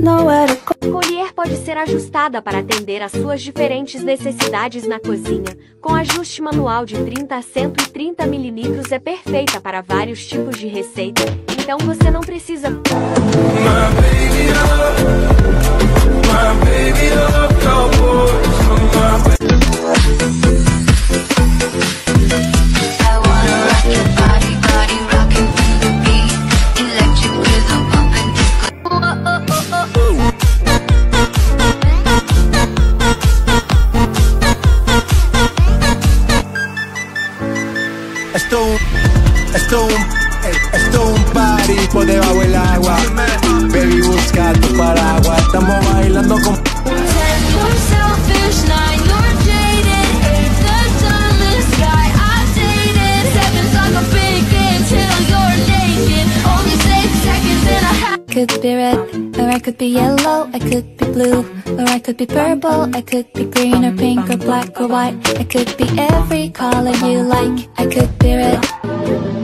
nowhere to go. Colher pode ser ajustada para atender às suas diferentes necessidades na cozinha. Com ajuste manual de 30 a 130 mm é perfeita para vários tipos de receita. Então você não precisa... Esto es un party por debajo del agua. Baby, busca tu paraguas. Estamos bailando con... You're selfish, 9, you're jaded. 8, the dumbest guy I've dated. 7's like a big game till you're naked. Only 6 seconds and I have... Could be red, or I could be yellow, I could be blue, or I could be purple, I could be green or pink or black or white. I could be every color you like. I could be red.